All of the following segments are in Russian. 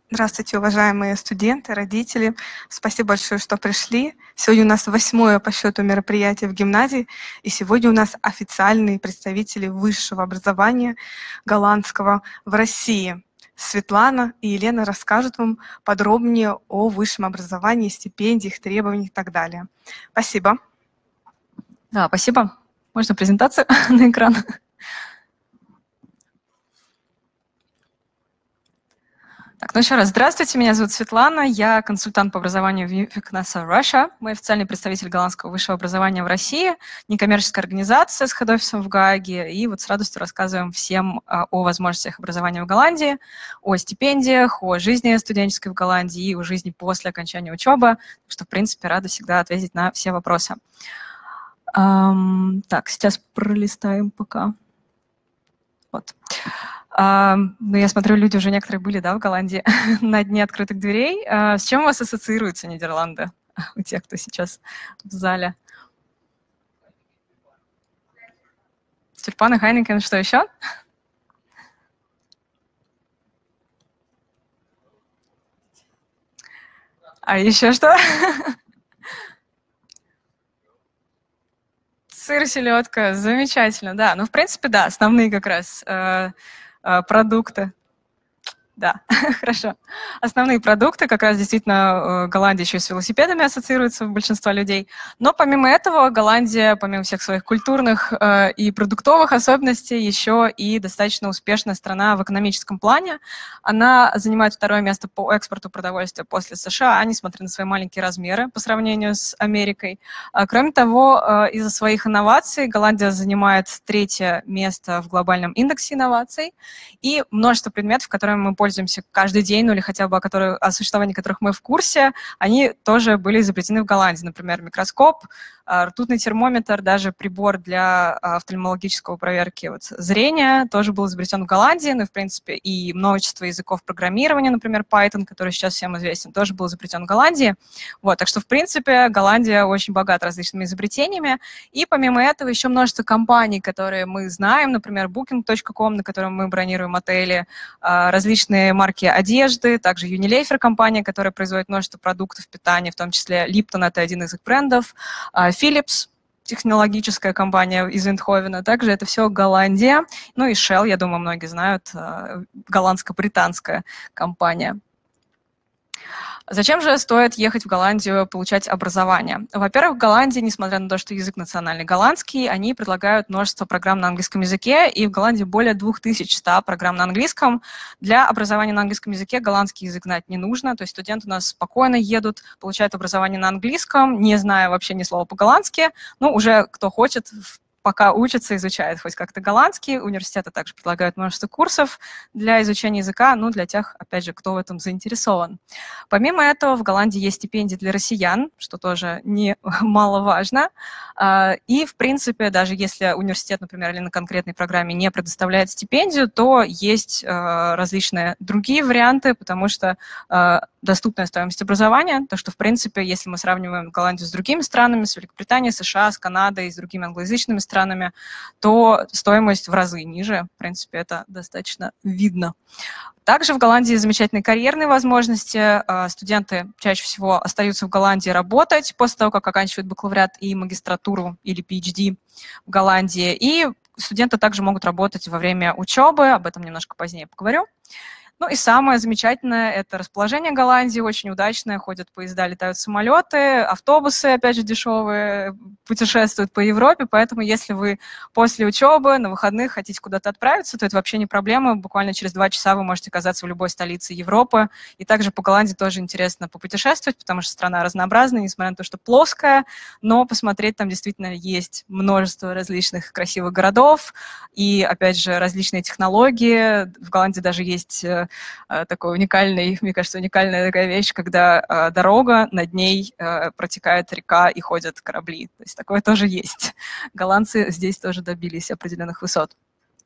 Здравствуйте, уважаемые студенты, родители. Спасибо большое, что пришли. Сегодня у нас 8-е по счету мероприятие в гимназии, и сегодня у нас официальные представители высшего образования голландского в России. Светлана и Елена расскажут вам подробнее о высшем образовании, стипендиях, требованиях и так далее. Спасибо. Да, спасибо. Можно презентацию на экран? Так, ну еще раз, здравствуйте, меня зовут Светлана, я консультант по образованию в UFIC-NASA Russia. Мы официальный представитель голландского высшего образования в России, некоммерческая организация с хед-офисом в Гааге, и вот с радостью рассказываем всем о возможностях образования в Голландии, о стипендиях, о жизни студенческой в Голландии и о жизни после окончания учебы, что, в принципе, рада всегда ответить на все вопросы. Так, сейчас пролистаем пока. Вот. Ну, я смотрю, люди уже некоторые были, да, в Голландии на дне открытых дверей. С чем у вас ассоциируются Нидерланды у тех, кто сейчас в зале? Тюльпаны, Хайнекен, что еще? А еще что? Сыр, селедка, замечательно, да. Ну, в принципе, да, основные как раз продукты. Да, хорошо. Основные продукты, как раз действительно Голландия еще и с велосипедами ассоциируется у большинства людей. Но помимо этого Голландия, помимо всех своих культурных и продуктовых особенностей, еще и достаточно успешная страна в экономическом плане. Она занимает 2-е место по экспорту продовольствия после США, несмотря на свои маленькие размеры по сравнению с Америкой. Кроме того, из-за своих инноваций Голландия занимает 3-е место в глобальном индексе инноваций. И множество предметов, которыми мы пользуемся каждый день, ну или хотя бы о существовании которых мы в курсе, они тоже были изобретены в Голландии. Например, микроскоп, ртутный термометр, даже прибор для офтальмологического проверки зрения тоже был изобретен в Голландии. Ну и, в принципе, и множество языков программирования, например, Python, который сейчас всем известен, тоже был изобретен в Голландии. Вот, так что, в принципе, Голландия очень богата различными изобретениями. И помимо этого еще множество компаний, которые мы знаем, например, Booking.com, на котором мы бронируем отели, различные марки одежды, также Unilever компания, которая производит множество продуктов питания, в том числе Lipton, это один из их брендов, Philips, технологическая компания из Эндховена, также это все Голландия. Ну и Shell, я думаю, многие знают, голландско-британская компания. Зачем же стоит ехать в Голландию получать образование? Во-первых, в Голландии, несмотря на то, что язык национальный голландский, они предлагают множество программ на английском языке, и в Голландии более 2100 программ на английском. Для образования на английском языке голландский язык знать не нужно, то есть студенты у нас спокойно едут, получают образование на английском, не зная вообще ни слова по-голландски. Ну, уже кто хочет, пока учатся, изучают хоть как-то голландский. Университеты также предлагают множество курсов для изучения языка, ну, для тех, опять же, кто в этом заинтересован. Помимо этого, в Голландии есть стипендии для россиян, что тоже немаловажно. И, в принципе, даже если университет, например, или на конкретной программе не предоставляет стипендию, то есть различные другие варианты, потому что доступная стоимость образования, то что, в принципе, если мы сравниваем Голландию с другими странами, с Великобританией, США, с Канадой, с другими англоязычными странами, то стоимость в разы ниже. В принципе, это достаточно видно. Также в Голландии замечательные карьерные возможности. Студенты чаще всего остаются в Голландии работать после того, как оканчивают бакалавриат и магистратуру или PhD в Голландии. И студенты также могут работать во время учебы, об этом немножко позднее поговорю. Ну и самое замечательное – это расположение Голландии, очень удачное, ходят поезда, летают самолеты, автобусы, опять же, дешевые, путешествуют по Европе, поэтому если вы после учебы на выходных хотите куда-то отправиться, то это вообще не проблема, буквально через 2 часа вы можете оказаться в любой столице Европы, и также по Голландии тоже интересно попутешествовать, потому что страна разнообразная, несмотря на то, что плоская, но посмотреть там действительно есть множество различных красивых городов, и, опять же, различные технологии. В Голландии даже есть такой уникальный, мне кажется, уникальная такая вещь, когда дорога, над ней протекает река и ходят корабли. То есть такое тоже есть. Голландцы здесь тоже добились определенных высот.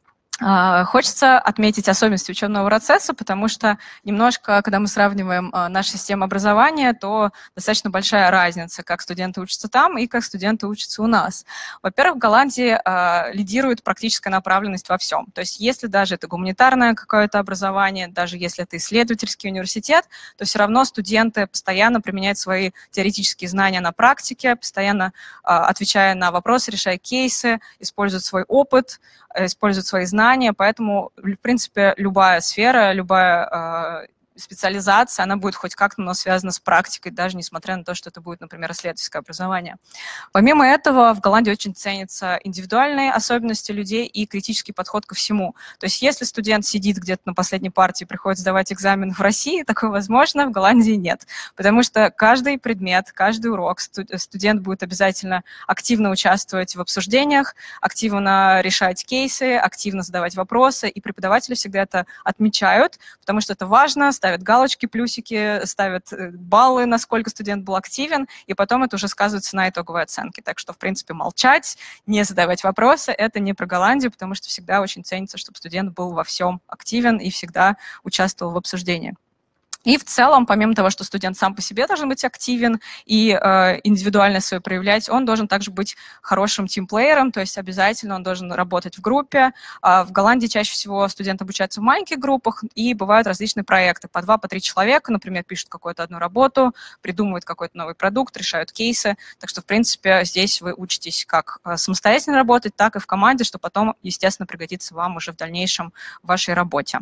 Хочется отметить особенности учебного процесса, потому что немножко, когда мы сравниваем нашу систему образования, то достаточно большая разница, как студенты учатся там и как студенты учатся у нас. Во-первых, в Голландии лидирует практическая направленность во всем. То есть если даже это гуманитарное какое-то образование, даже если это исследовательский университет, то все равно студенты постоянно применяют свои теоретические знания на практике, постоянно отвечая на вопросы, решая кейсы, используют свой опыт, используют свои знания, поэтому, в принципе, любая сфера, любая специализация, она будет хоть как-то, но связана с практикой, даже несмотря на то, что это будет, например, исследовательское образование. Помимо этого, в Голландии очень ценятся индивидуальные особенности людей и критический подход ко всему. То есть если студент сидит где-то на последней партии и приходит сдавать экзамен в России, такое возможно, в Голландии нет. Потому что каждый предмет, каждый урок студент будет обязательно активно участвовать в обсуждениях, активно решать кейсы, активно задавать вопросы, и преподаватели всегда это отмечают, потому что это важно, ставят галочки, плюсики, ставят баллы, насколько студент был активен, и потом это уже сказывается на итоговой оценке. Так что, в принципе, молчать, не задавать вопросы – это не про Голландию, потому что всегда очень ценится, чтобы студент был во всем активен и всегда участвовал в обсуждении. И в целом, помимо того, что студент сам по себе должен быть активен и индивидуальность свою проявлять, он должен также быть хорошим тимплеером, то есть обязательно он должен работать в группе. В Голландии чаще всего студент обучается в маленьких группах, и бывают различные проекты. По 2-3 человека, например, пишут какую-то одну работу, придумывают какой-то новый продукт, решают кейсы. Так что, в принципе, здесь вы учитесь как самостоятельно работать, так и в команде, что потом, естественно, пригодится вам уже в дальнейшем в вашей работе.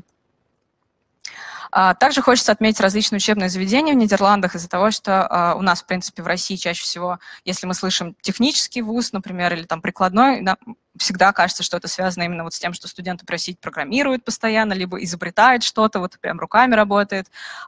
Также хочется отметить различные учебные заведения в Нидерландах из-за того, что у нас, в принципе, в России чаще всего, если мы слышим технический вуз, например, или там прикладной, всегда кажется, что это связано именно вот с тем, что студенты просить программируют постоянно, либо изобретают что-то, вот прям руками работает.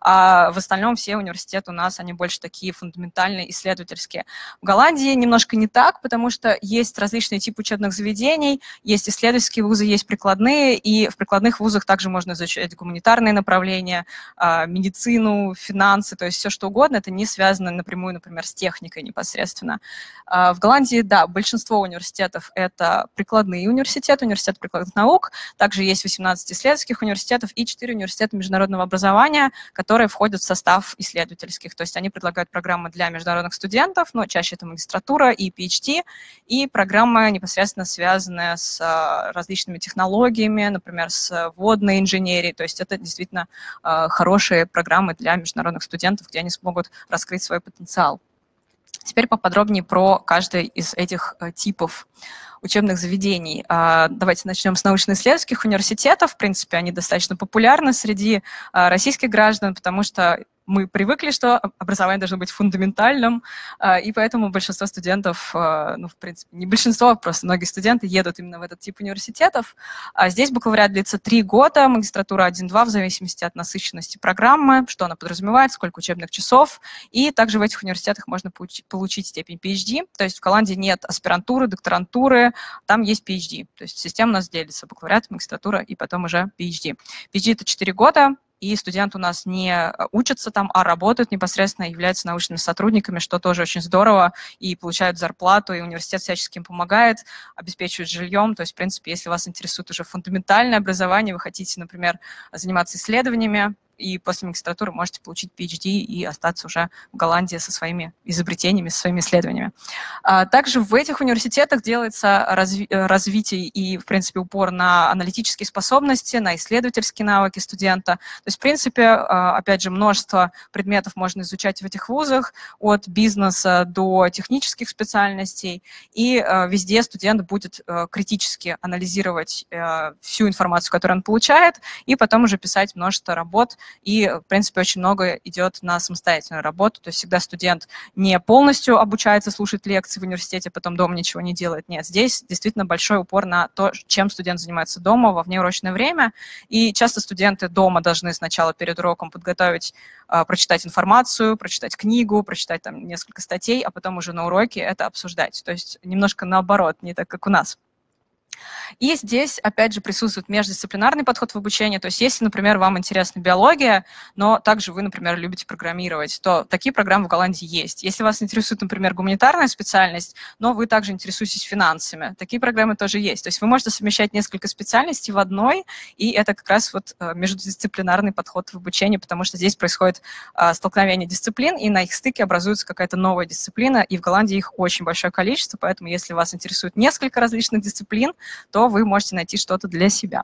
А в остальном все университеты у нас, они больше такие фундаментальные, исследовательские. В Голландии немножко не так, потому что есть различные типы учебных заведений, есть исследовательские вузы, есть прикладные, и в прикладных вузах также можно изучать гуманитарные направления, медицину, финансы, то есть все что угодно, это не связано напрямую, например, с техникой непосредственно. В Голландии, да, большинство университетов – это прикладные университеты, университет прикладных наук, также есть 18 исследовательских университетов и 4 университета международного образования, которые входят в состав исследовательских, то есть они предлагают программы для международных студентов, но чаще это магистратура и PhD, и программы непосредственно связанные с различными технологиями, например, с водной инженерией, то есть это действительно хорошие программы для международных студентов, где они смогут раскрыть свой потенциал. Теперь поподробнее про каждый из этих типов учебных заведений. Давайте начнем с научно-исследовательских университетов. В принципе, они достаточно популярны среди российских граждан, потому что мы привыкли, что образование должно быть фундаментальным, и поэтому большинство студентов, ну, в принципе, не большинство, просто многие студенты едут именно в этот тип университетов. Здесь бакалавриат длится 3 года, магистратура 1-2, в зависимости от насыщенности программы, что она подразумевает, сколько учебных часов, и также в этих университетах можно получить степень PhD, то есть в Голландии нет аспирантуры, докторантуры, там есть PhD, то есть система у нас делится, бакалавриат, магистратура и потом уже PhD. PhD – это 4 года, и студенты у нас не учатся там, а работают непосредственно, являются научными сотрудниками, что тоже очень здорово, и получают зарплату, и университет всячески им помогает, обеспечивает жильем. То есть, в принципе, если вас интересует уже фундаментальное образование, вы хотите, например, заниматься исследованиями, и после магистратуры можете получить PhD и остаться уже в Голландии со своими изобретениями, со своими исследованиями. Также в этих университетах делается развитие и, в принципе, упор на аналитические способности, на исследовательские навыки студента. То есть, в принципе, опять же, множество предметов можно изучать в этих вузах, от бизнеса до технических специальностей, и везде студент будет критически анализировать всю информацию, которую он получает, и потом уже писать множество работ. И, в принципе, очень много идет на самостоятельную работу. То есть всегда студент не полностью обучается, слушает лекции в университете, потом дома ничего не делает. Нет, здесь действительно большой упор на то, чем студент занимается дома во внеурочное время. И часто студенты дома должны сначала перед уроком подготовить, прочитать информацию, прочитать книгу, прочитать там несколько статей, а потом уже на уроке это обсуждать. То есть немножко наоборот, не так, как у нас. И здесь, опять же, присутствует междисциплинарный подход в обучении. То есть если, например, вам интересна биология, но также вы, например, любите программировать, то такие программы в Голландии есть. Если вас интересует, например, гуманитарная специальность, но вы также интересуетесь финансами, такие программы тоже есть. То есть вы можете совмещать несколько специальностей в одной, и это как раз вот междисциплинарный подход в обучении, потому что здесь происходит столкновение дисциплин, и на их стыке образуется какая-то новая дисциплина, и в Голландии их очень большое количество, поэтому если вас интересует несколько различных дисциплин, то вы можете найти что-то для себя.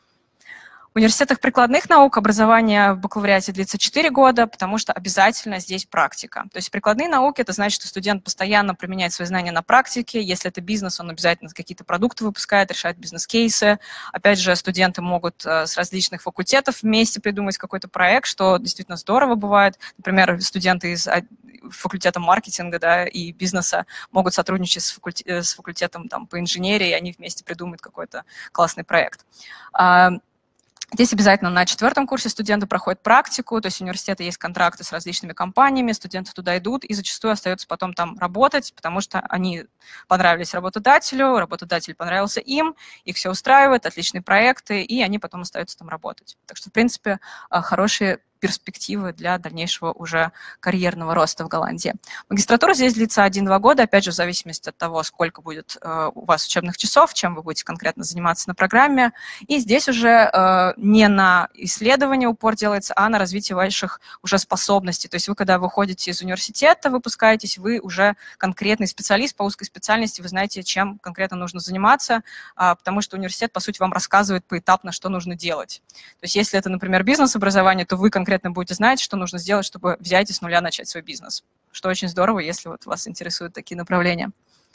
В университетах прикладных наук образование в бакалавриате длится 4 года, потому что обязательно здесь практика. То есть прикладные науки – это значит, что студент постоянно применяет свои знания на практике. Если это бизнес, он обязательно какие-то продукты выпускает, решает бизнес-кейсы. Опять же, студенты могут с различных факультетов вместе придумать какой-то проект, что действительно здорово бывает. Например, студенты из факультета маркетинга, да, и бизнеса могут сотрудничать с факультетом там, по инженерии, и они вместе придумают какой-то классный проект. Здесь обязательно на 4-м курсе студенты проходят практику, то есть у университета есть контракты с различными компаниями, студенты туда идут и зачастую остаются потом там работать, потому что они понравились работодателю, работодатель понравился им, их все устраивает, отличные проекты, и они потом остаются там работать. Так что, в принципе, хорошие перспективы для дальнейшего уже карьерного роста в Голландии. Магистратура здесь длится 1-2 года, опять же, в зависимости от того, сколько будет у вас учебных часов, чем вы будете конкретно заниматься на программе. И здесь уже не на исследование упор делается, а на развитие ваших уже способностей. То есть вы, когда выходите из университета, выпускаетесь, вы уже конкретный специалист по узкой специальности, вы знаете, чем конкретно нужно заниматься, потому что университет, по сути, вам рассказывает поэтапно, что нужно делать. То есть если это, например, бизнес-образование, то вы конкретно будете знать, что нужно сделать, чтобы взять и с нуля начать свой бизнес. Что очень здорово, если вот вас интересуют такие направления.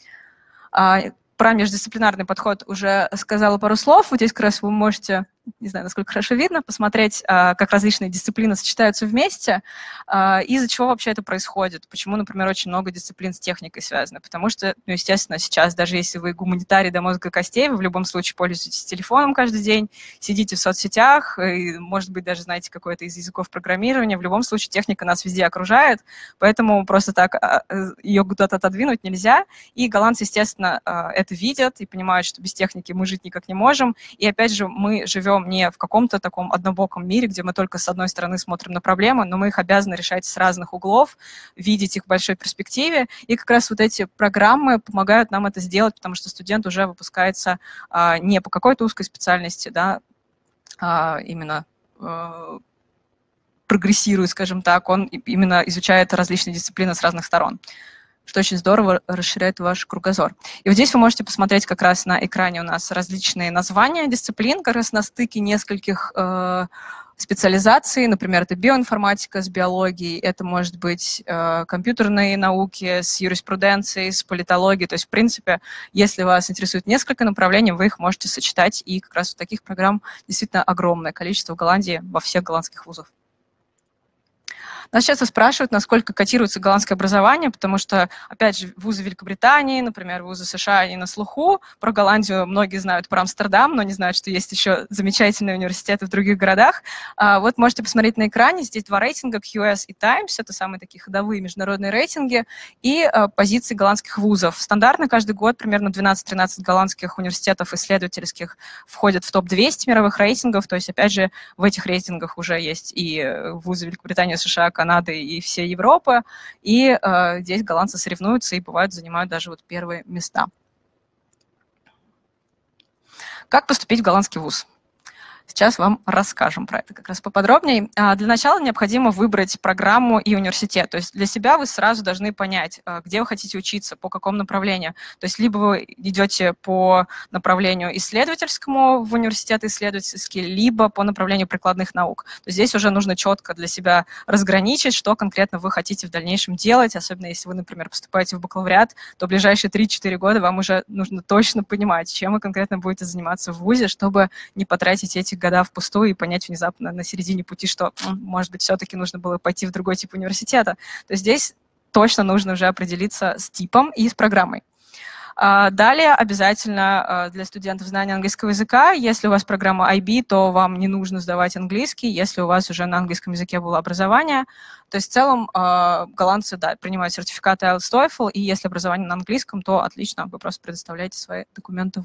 Про междисциплинарный подход уже сказала пару слов. Вот здесь как раз вы можете, не знаю, насколько хорошо видно, посмотреть, как различные дисциплины сочетаются вместе, из-за чего вообще это происходит. Почему, например, очень много дисциплин с техникой связано. Потому что, ну, естественно, сейчас, даже если вы гуманитарий до мозга костей, вы в любом случае пользуетесь телефоном каждый день, сидите в соцсетях, и, может быть, даже знаете какой-то из языков программирования. В любом случае техника нас везде окружает, поэтому просто так ее куда-то отодвинуть нельзя. И голландцы, естественно, это видят и понимают, что без техники мы жить никак не можем. И, опять же, мы живем не в каком-то таком однобоком мире, где мы только с одной стороны смотрим на проблемы, но мы их обязаны решать с разных углов, видеть их в большой перспективе. И как раз вот эти программы помогают нам это сделать, потому что студент уже выпускается не по какой-то узкой специальности, да, именно прогрессирует, скажем так, он именно изучает различные дисциплины с разных сторон, что очень здорово расширяет ваш кругозор. И вот здесь вы можете посмотреть как раз на экране у нас различные названия дисциплин, как раз на стыке нескольких специализаций. Например, это биоинформатика с биологией, это может быть компьютерные науки с юриспруденцией, с политологией. То есть, в принципе, если вас интересует несколько направлений, вы их можете сочетать. И как раз таких программ действительно огромное количество в Голландии, во всех голландских вузах. Нас часто спрашивают, насколько котируется голландское образование, потому что, опять же, вузы Великобритании, например, вузы США, они на слуху. Про Голландию многие знают, про Амстердам, но не знают, что есть еще замечательные университеты в других городах. Вот можете посмотреть на экране. Здесь 2 рейтинга, QS и Times. Это самые такие ходовые международные рейтинги. И позиции голландских вузов. Стандартно каждый год примерно 12-13 голландских университетов исследовательских входят в топ-200 мировых рейтингов. То есть, опять же, в этих рейтингах уже есть и вузы Великобритании, США, Канады и всей Европы, и здесь голландцы соревнуются и бывают занимают даже вот первые места. Как поступить в голландский вуз? Сейчас вам расскажем про это как раз поподробнее. Для начала необходимо выбрать программу и университет. То есть для себя вы сразу должны понять, где вы хотите учиться, по какому направлению. То есть либо вы идете по направлению исследовательскому в университет исследовательский, либо по направлению прикладных наук. То есть здесь уже нужно четко для себя разграничить, что конкретно вы хотите в дальнейшем делать. Особенно если вы, например, поступаете в бакалавриат, то в ближайшие 3-4 года вам уже нужно точно понимать, чем вы конкретно будете заниматься в вузе, чтобы не потратить эти года впустую и понять внезапно на середине пути, что, может быть, все-таки нужно было пойти в другой тип университета. То есть здесь точно нужно уже определиться с типом и с программой. Далее обязательно для студентов знание английского языка. Если у вас программа IB, то вам не нужно сдавать английский, если у вас уже на английском языке было образование. То есть в целом голландцы, да, принимают сертификаты IELTS, TOEFL, и если образование на английском, то отлично, вы просто предоставляете свои документы в вуз.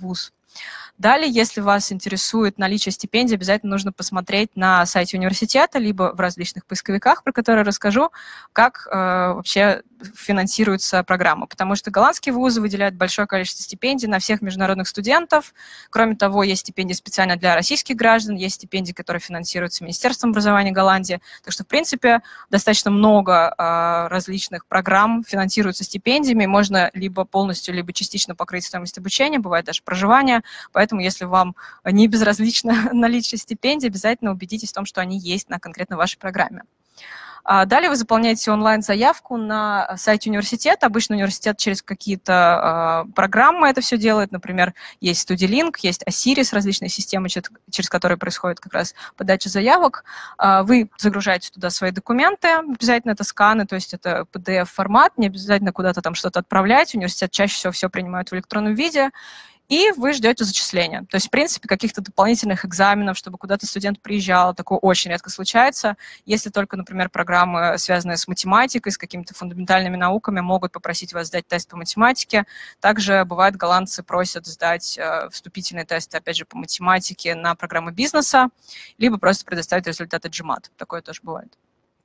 Далее, если вас интересует наличие стипендий, обязательно нужно посмотреть на сайте университета, либо в различных поисковиках, про которые расскажу, как вообще финансируется программа. Потому что голландские вузы выделяют большое количество стипендий на всех международных студентов. Кроме того, есть стипендии специально для российских граждан, есть стипендии, которые финансируются Министерством образования Голландии. Так что, в принципе, достаточно много различных программ финансируются стипендиями. Можно либо полностью, либо частично покрыть стоимость обучения, бывает даже проживание. Поэтому, если вам не безразлично наличие стипендий, обязательно убедитесь в том, что они есть на конкретно вашей программе. Далее вы заполняете онлайн-заявку на сайте университета. Обычно университет через какие-то программы это все делает. Например, есть StudyLink, есть Osiris, различные системы, через которые происходит как раз подача заявок. Вы загружаете туда свои документы. Обязательно это сканы, то есть это PDF-формат. Не обязательно куда-то там что-то отправлять. Университет чаще всего все принимает в электронном виде. И вы ждете зачисления. То есть, в принципе, каких-то дополнительных экзаменов, чтобы куда-то студент приезжал, такое очень редко случается. Если только, например, программы, связанные с математикой, с какими-то фундаментальными науками, могут попросить вас сдать тест по математике. Также, бывает, голландцы просят сдать вступительные тесты, опять же, по математике на программы бизнеса, либо просто предоставить результаты GMAT. Такое тоже бывает.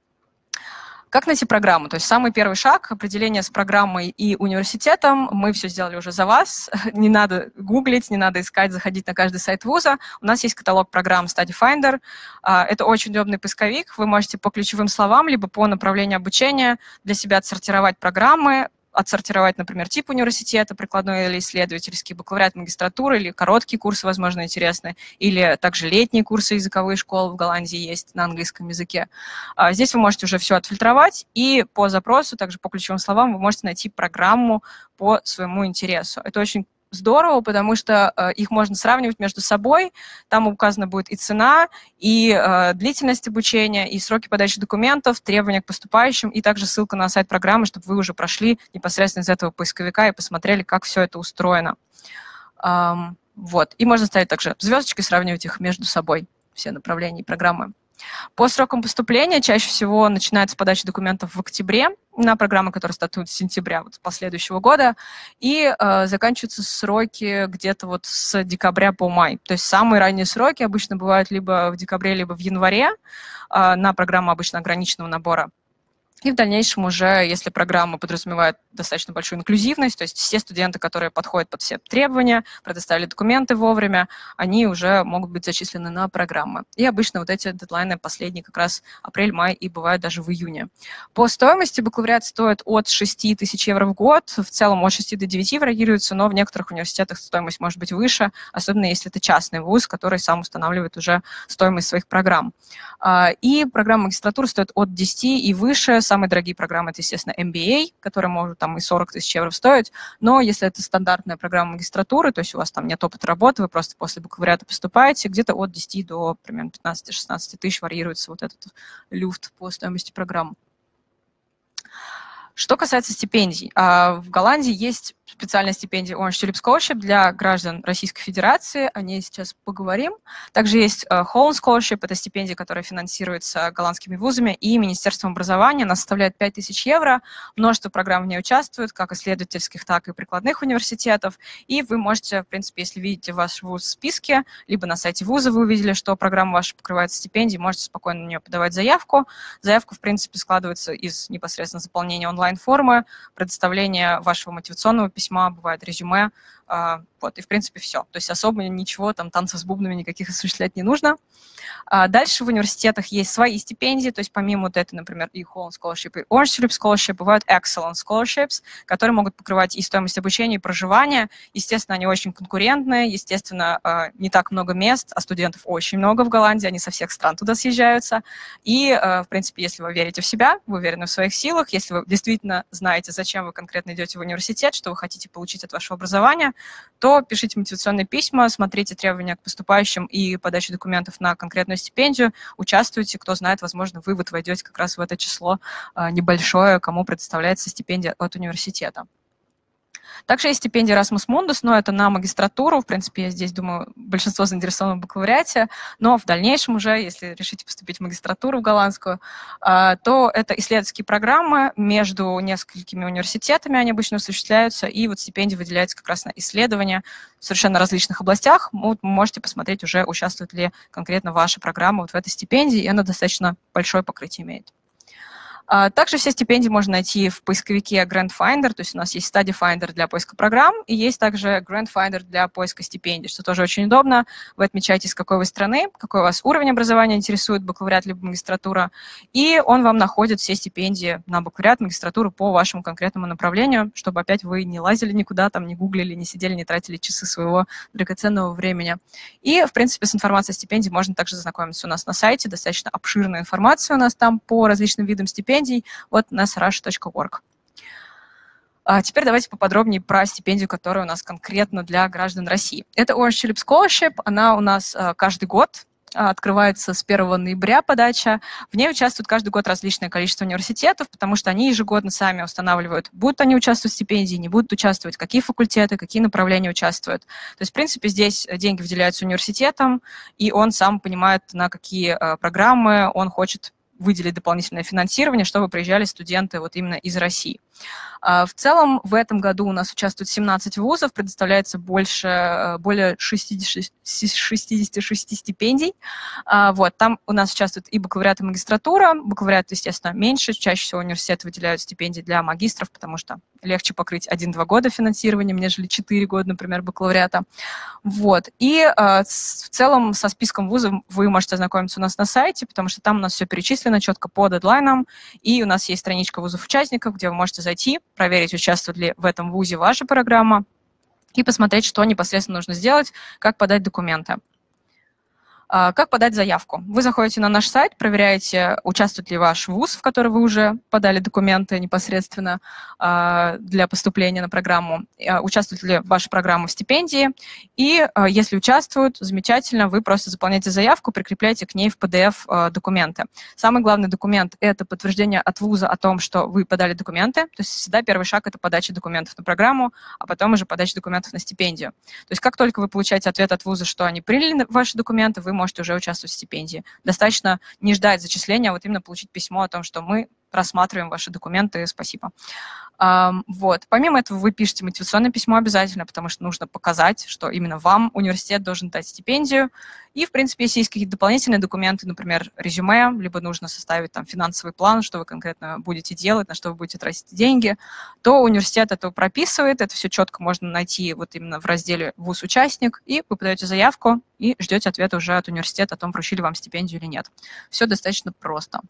Как найти программу? То есть самый первый шаг – определение с программой и университетом. Мы все сделали уже за вас. Не надо гуглить, не надо искать, заходить на каждый сайт вуза. У нас есть каталог программ Study Finder. Это очень удобный поисковик. Вы можете по ключевым словам, либо по направлению обучения для себя отсортировать программы, отсортировать, например, тип университета, прикладной или исследовательский, бакалавриат, магистратура, или короткие курсы, возможно, интересны, или также летние курсы языковые школы в Голландии есть на английском языке. Здесь вы можете уже все отфильтровать, и по запросу, также по ключевым словам, вы можете найти программу по своему интересу. Это очень здорово, потому что их можно сравнивать между собой. Там указана будет и цена, и длительность обучения, и сроки подачи документов, требования к поступающим, и также ссылка на сайт программы, чтобы вы уже прошли непосредственно из этого поисковика и посмотрели, как все это устроено. Вот. И можно ставить также звездочки, сравнивать их между собой, все направления программы. По срокам поступления чаще всего начинается подача документов в октябре на программы, которые стартуют с сентября последующего года, и заканчиваются сроки где-то вот с декабря по май. То есть самые ранние сроки обычно бывают либо в декабре, либо в январе на программу обычно ограниченного набора. И в дальнейшем уже, если программа подразумевает достаточно большую инклюзивность, то есть все студенты, которые подходят под все требования, предоставили документы вовремя, они уже могут быть зачислены на программы. И обычно вот эти дедлайны последние как раз апрель-май и бывают даже в июне. По стоимости бакалавриат стоит от 6 тысяч евро в год, в целом от 6 до 9 варьируется, но в некоторых университетах стоимость может быть выше, особенно если это частный вуз, который сам устанавливает уже стоимость своих программ. И программа магистратуры стоит от 10 и выше. Самые дорогие программы – это, естественно, MBA, которая может там и 40 тысяч евро стоить. Но если это стандартная программа магистратуры, то есть у вас там нет опыта работы, вы просто после бакалавриата поступаете, где-то от 10 до примерно 15-16 тысяч варьируется вот этот люфт по стоимости программ. Что касается стипендий, в Голландии есть специальная стипендия Orange Tulip Scholarship для граждан Российской Федерации, о ней сейчас поговорим. Также есть Holland Scholarship, это стипендия, которая финансируется голландскими вузами и Министерством образования, она составляет 5000 евро, множество программ в ней участвуют, как исследовательских, так и прикладных университетов, и вы можете, в принципе, если видите ваш вуз в списке, либо на сайте вуза вы увидели, что программа ваша покрывается стипендией, можете спокойно на нее подавать заявку. Заявка, в принципе, складывается из непосредственно заполнения онлайн-формы, предоставления вашего мотивационного письма, бывает резюме, вот, и в принципе все. То есть особо ничего, там танцев с бубнами никаких осуществлять не нужно. Дальше в университетах есть свои стипендии, то есть помимо вот этой, например, и Holland Scholarship, и Orange Tulip Scholarship, бывают Excellent Scholarships, которые могут покрывать и стоимость обучения, и проживания. Естественно, они очень конкурентные, естественно, не так много мест, а студентов очень много в Голландии, они со всех стран туда съезжаются. И, в принципе, если вы верите в себя, вы уверены в своих силах, если вы действительно знаете, зачем вы конкретно идете в университет, что вы хотите получить от вашего образования, то пишите мотивационные письма, смотрите требования к поступающим и подачу документов на конкретную стипендию, участвуйте, кто знает, возможно, вы вот войдете как раз в это число небольшое, кому предоставляется стипендия от университета. Также есть стипендия Erasmus Mundus, но это на магистратуру. В принципе, я здесь, думаю, большинство заинтересовано в бакалавриате, но в дальнейшем уже, если решите поступить в магистратуру в голландскую, то это исследовательские программы между несколькими университетами, они обычно осуществляются, и вот стипендия выделяется как раз на исследования в совершенно различных областях. Вы можете посмотреть уже, участвует ли конкретно ваша программа вот в этой стипендии, и она достаточно большое покрытие имеет. Также все стипендии можно найти в поисковике Grant Finder, то есть у нас есть Study Finder для поиска программ, и есть также Grant Finder для поиска стипендий, что тоже очень удобно. Вы отмечаете, из какой вы страны, какой у вас уровень образования интересует, бакалавриат либо магистратура, и он вам находит все стипендии на бакалавриат, магистратуру по вашему конкретному направлению, чтобы опять вы не лазили никуда, там, не гуглили, не сидели, не тратили часы своего драгоценного времени. И, в принципе, с информацией о стипендии можно также знакомиться у нас на сайте, достаточно обширная информация у нас там по различным видам стипендий, вот nasrush.org. Теперь давайте поподробнее про стипендию, которая у нас конкретно для граждан России. Это Orange Tulip Scholarship, она у нас каждый год открывается с 1 ноября подача. В ней участвует каждый год различное количество университетов, потому что они ежегодно сами устанавливают, будут они участвовать в стипендии, не будут участвовать, какие факультеты, какие направления участвуют. То есть, в принципе, здесь деньги выделяются университетом, и он сам понимает, на какие программы он хочет выделить дополнительное финансирование, чтобы приезжали студенты вот именно из России. В целом, в этом году у нас участвует 17 вузов, предоставляется более 66 стипендий. Вот, там у нас участвуют и бакалавриат, и магистратура. Бакалавриат, естественно, меньше. Чаще всего университеты выделяют стипендии для магистров, потому что легче покрыть 1-2 года финансированием, нежели 4 года, например, бакалавриата. Вот. И в целом со списком вузов вы можете ознакомиться у нас на сайте, потому что там у нас все перечислено четко по дедлайнам. И у нас есть страничка вузов-участников, где вы можете зайти, проверить, участвует ли в этом вузе ваша программа, и посмотреть, что непосредственно нужно сделать, как подать документы. Как подать заявку? Вы заходите на наш сайт, проверяете, участвует ли ваш вуз, в который вы уже подали документы непосредственно для поступления на программу, участвует ли ваша программа в стипендии, и если участвуют, замечательно, вы просто заполняете заявку, прикрепляете к ней в PDF документы. Самый главный документ – это подтверждение от вуза о том, что вы подали документы, то есть всегда первый шаг – это подача документов на программу, а потом уже подача документов на стипендию. То есть как только вы получаете ответ от вуза, что они приняли ваши документы, вы можете уже участвовать в стипендии. Достаточно не ждать зачисления, а вот именно получить письмо о том, что мы рассматриваем ваши документы, спасибо. Вот. Помимо этого вы пишете мотивационное письмо обязательно, потому что нужно показать, что именно вам университет должен дать стипендию. И, в принципе, если есть какие-то дополнительные документы, например, резюме, либо нужно составить там финансовый план, что вы конкретно будете делать, на что вы будете тратить деньги, то университет это прописывает, это все четко можно найти вот именно в разделе «Вуз-участник», и вы подаете заявку и ждете ответа уже от университета о том, вручили вам стипендию или нет. Все достаточно просто.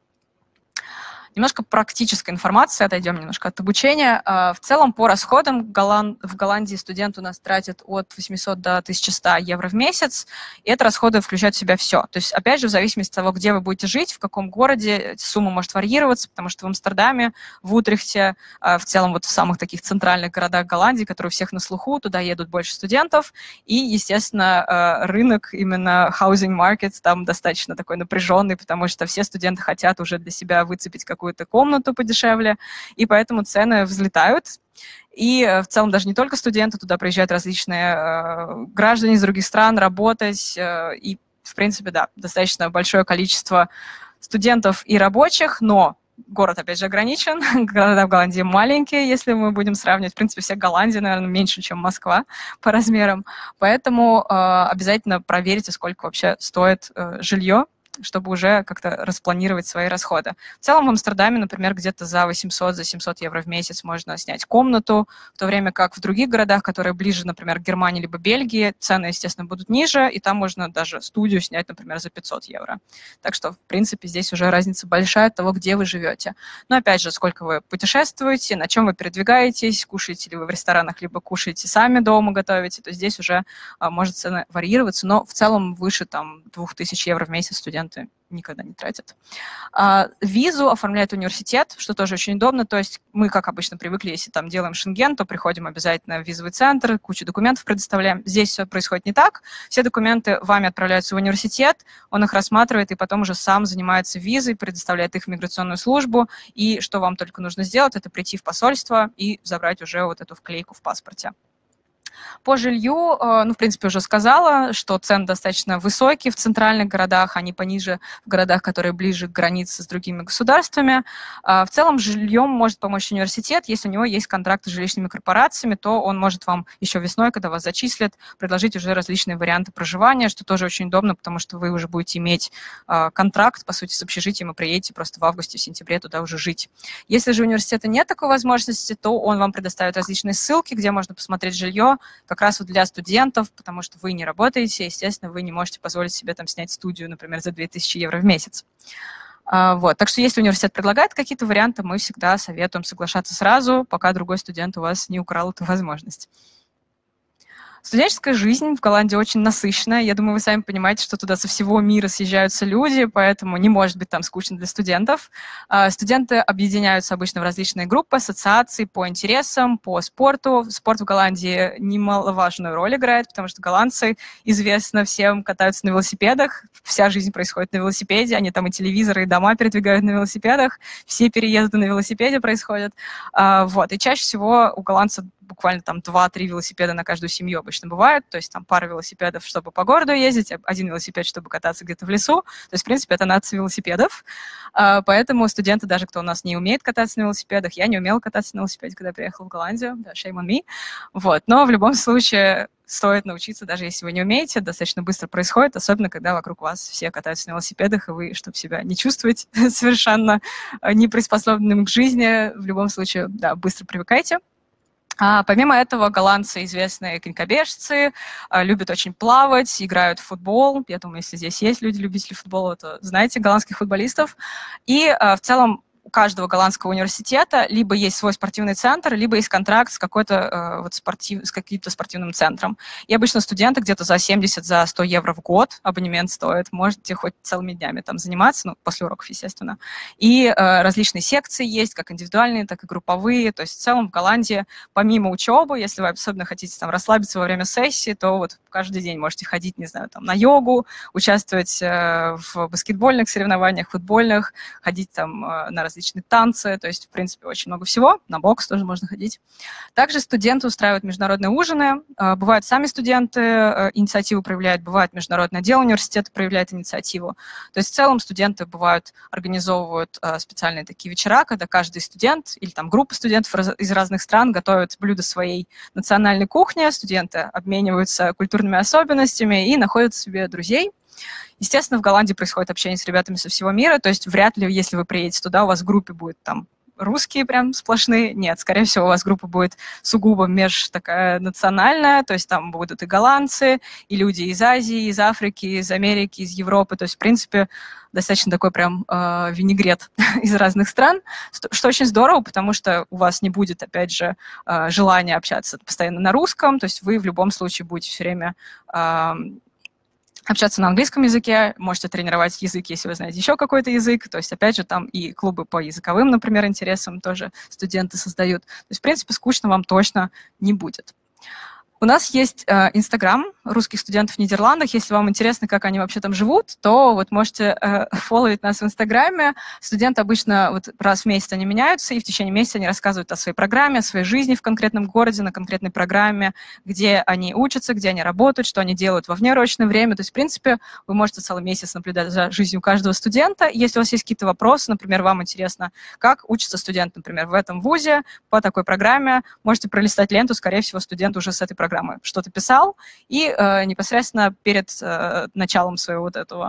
Немножко практической информации, отойдем немножко от обучения. В целом, по расходам в Голландии студент у нас тратит от 800 до 1100 евро в месяц, и это расходы включают в себя все. То есть, опять же, в зависимости от того, где вы будете жить, в каком городе, сумма может варьироваться, потому что в Амстердаме, в Утрехте, в целом вот в самых таких центральных городах Голландии, которые у всех на слуху, туда едут больше студентов, и, естественно, рынок, именно housing market, там достаточно такой напряженный, потому что все студенты хотят уже для себя выцепить какую-то комнату подешевле, и поэтому цены взлетают. И в целом даже не только студенты, туда приезжают различные граждане из других стран работать, и, в принципе, да, достаточно большое количество студентов и рабочих, но город, опять же, ограничен, города в Голландии маленькие, если мы будем сравнивать, в принципе, вся Голландия, наверное, меньше, чем Москва по размерам, поэтому обязательно проверьте, сколько вообще стоит жилье, чтобы уже как-то распланировать свои расходы. В целом в Амстердаме, например, где-то за 800, за 700 евро в месяц можно снять комнату, в то время как в других городах, которые ближе, например, к Германии либо Бельгии, цены, естественно, будут ниже, и там можно даже студию снять, например, за 500 евро. Так что, в принципе, здесь уже разница большая от того, где вы живете. Но, опять же, сколько вы путешествуете, на чем вы передвигаетесь, кушаете ли вы в ресторанах, либо кушаете сами дома, готовите, то здесь уже может цены варьироваться, но в целом выше там 2000 евро в месяц студент студенты никогда не тратят. Визу оформляет университет, что тоже очень удобно. То есть мы, как обычно, привыкли, если там делаем Шенген, то приходим обязательно в визовый центр, кучу документов предоставляем. Здесь все происходит не так. Все документы вами отправляются в университет, он их рассматривает и потом уже сам занимается визой, предоставляет их в миграционную службу. И что вам только нужно сделать, это прийти в посольство и забрать уже вот эту вклейку в паспорте. По жилью, ну, в принципе, уже сказала, что цены достаточно высокие в центральных городах, они пониже в городах, которые ближе к границе с другими государствами. В целом, жильем может помочь университет. Если у него есть контракты с жилищными корпорациями, то он может вам еще весной, когда вас зачислят, предложить уже различные варианты проживания, что тоже очень удобно, потому что вы уже будете иметь контракт, по сути, с общежитием и приедете просто в августе, в сентябре туда уже жить. Если же у университета нет такой возможности, то он вам предоставит различные ссылки, где можно посмотреть жилье, как раз вот для студентов, потому что вы не работаете, естественно, вы не можете позволить себе там снять студию, например, за 2000 евро в месяц. Вот. Так что если университет предлагает какие-то варианты, мы всегда советуем соглашаться сразу, пока другой студент у вас не украл эту возможность. Студенческая жизнь в Голландии очень насыщенная. Я думаю, вы сами понимаете, что туда со всего мира съезжаются люди, поэтому не может быть там скучно для студентов. Студенты объединяются обычно в различные группы, ассоциации по интересам, по спорту. Спорт в Голландии немаловажную роль играет, потому что голландцы, известно всем, катаются на велосипедах. Вся жизнь происходит на велосипеде. Они там и телевизоры, и дома передвигают на велосипедах. Все переезды на велосипеде происходят. Вот. И чаще всего у голландцев буквально там 2-3 велосипеда на каждую семью обычно бывает, то есть там пара велосипедов, чтобы по городу ездить, один велосипед, чтобы кататься где-то в лесу, то есть, в принципе, это нация велосипедов, поэтому студенты, даже кто у нас не умеет кататься на велосипедах, я не умела кататься на велосипеде, когда приехала в Голландию, да, shame on me, вот, но в любом случае стоит научиться, даже если вы не умеете, достаточно быстро происходит, особенно когда вокруг вас все катаются на велосипедах, и вы, чтобы себя не чувствовать совершенно не приспособленным к жизни, в любом случае, да, быстро привыкайте. Помимо этого, голландцы известные конькобежцы, любят очень плавать, играют в футбол. Я думаю, если здесь есть люди-любители футбола, то знаете голландских футболистов. И в целом у каждого голландского университета либо есть свой спортивный центр, либо есть контракт с каким-то спортивным центром. И обычно студенты где-то за 70, за 100 евро в год абонемент стоит. Можете хоть целыми днями там заниматься, ну, после уроков, естественно. И различные секции есть, как индивидуальные, так и групповые. То есть в целом в Голландии, помимо учебы, если вы особенно хотите там расслабиться во время сессии, то вот каждый день можете ходить, не знаю, там на йогу, участвовать в баскетбольных соревнованиях, футбольных, ходить там на различные танцы, то есть, в принципе, очень много всего. На бокс тоже можно ходить. Также студенты устраивают международные ужины. Бывают сами студенты инициативу проявляют, бывает международный отдел университета проявляет инициативу. То есть, в целом, студенты бывают, организовывают специальные такие вечера, когда каждый студент или там группа студентов из разных стран готовят блюда своей национальной кухни, студенты обмениваются культурными особенностями и находят себе друзей. Естественно, в Голландии происходит общение с ребятами со всего мира, то есть вряд ли, если вы приедете туда, у вас в группе будет там русские прям сплошные. Нет, скорее всего, у вас группа будет сугубо такая национальная, то есть там будут и голландцы, и люди из Азии, из Африки, из Америки, из Европы, то есть, в принципе, достаточно такой прям винегрет из разных стран, что очень здорово, потому что у вас не будет, опять же, желания общаться постоянно на русском, то есть вы в любом случае будете все время общаться на английском языке, можете тренировать язык, если вы знаете еще какой-то язык. То есть, опять же, там и клубы по языковым, например, интересам тоже студенты создают. То есть, в принципе, скучно вам точно не будет. У нас есть Инстаграм русских студентов в Нидерландах. Если вам интересно, как они вообще там живут, то вот можете фолловить нас в Инстаграме. Студенты обычно вот раз в месяц они меняются, и в течение месяца они рассказывают о своей программе, о своей жизни в конкретном городе, на конкретной программе, где они учатся, где они работают, что они делают во внеурочное время. То есть, в принципе, вы можете целый месяц наблюдать за жизнью каждого студента. Если у вас есть какие-то вопросы, например, вам интересно, как учится студент, например, в этом вузе по такой программе, можете пролистать ленту, скорее всего, студент уже с этой программы что-то писал, и непосредственно перед началом своего вот этого